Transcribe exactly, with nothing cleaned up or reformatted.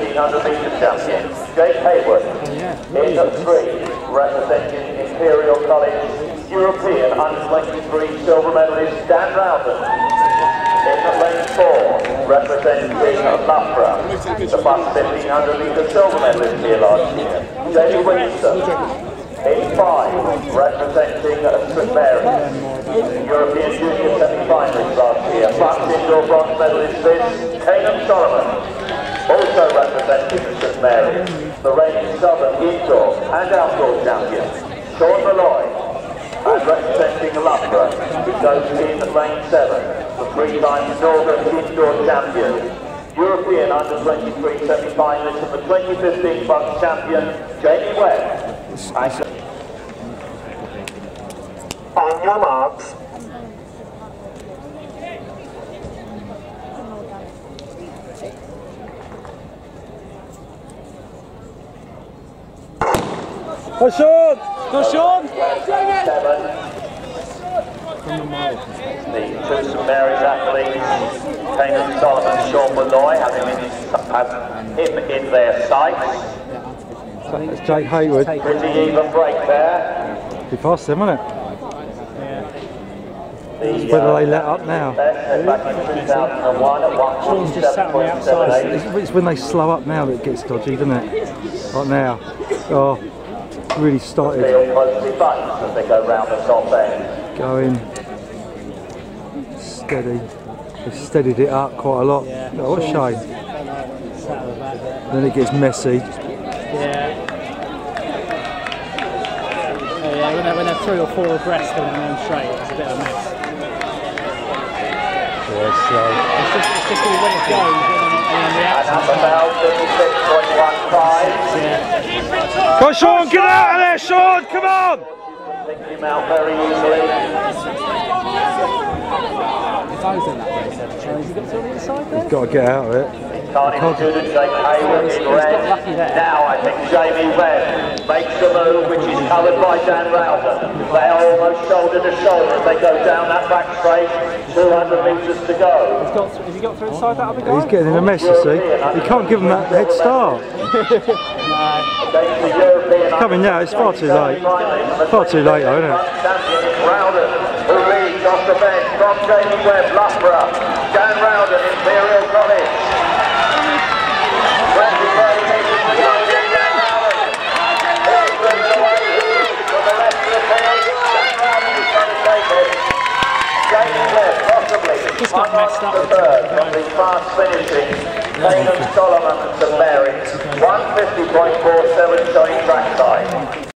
fifteen hundred metre champion, Jake Hayward. In at three, representing Imperial College, European under twenty-three silver medalist Dan Rowden. In at lane four, representing Loughborough, the plus fifteen hundred metre silver medalist here last year, Jamie Winston. In five, representing Saint Mary's, European Junior semi-finalist last year, plus indoor bronze medalist this, Kanan Solomon. Also representing Saint Mary's, the reigning Southern indoor and outdoor champion, Sean Malloy. And representing Loughborough, who goes in lane seven, the three-time Northern indoor champion, European under twenty-three semi-finalist and the twenty fifteen B U C S champion, Jamie Webb. On your marks. Go Sean! Go Sean! The two Saint Mary's athletes, Kanan Solomon and Sean Malloy, have him in, have him in their sights. That's Jake Hayward. Pretty even break there. Be past them, isn't it? The, Whether uh, they let up now. Back in two thousand one at one forty-seven point seven eight. It's, it's when they slow up now that it gets dodgy, doesn't it? Right now. Oh, really started. Feel closely buttons as they go round the top end. Going steady. They've steadied it up quite a lot. Oh, what a shame. Then it gets messy. Yeah. Oh yeah, when they're, when they're three or four abreast going in one straight, it's a bit of a mess. Yeah, slow. It's just, it's just when it goes, when they're not going to react. And up about fifty-six point one five. Yeah. Go Sean, get out of there, Sean, come on! Pick him out very easily. If I was in that race, has he got to the other side there? You've got to get out of it. Cardiff student Jake Hayward in red. Now I think Jamie Webb makes the move, which is covered by Dan Rowden. They are almost shoulder to shoulder as they go down that back straight. two hundred metres to go. He's got, has he got through the side that other guy? He's getting in a mess, you see. You can't give him that head start. It's coming now, it's far too late. Far too late though, isn't it? Champion is Rowden, who leads off the bench from Jamie Webb, Loughborough. Dan Rowden, Imperial College. Just got messed up. The third from the fast finishing Kanan Solomon and Saint Mary's, one fifty point four seven showing trackside.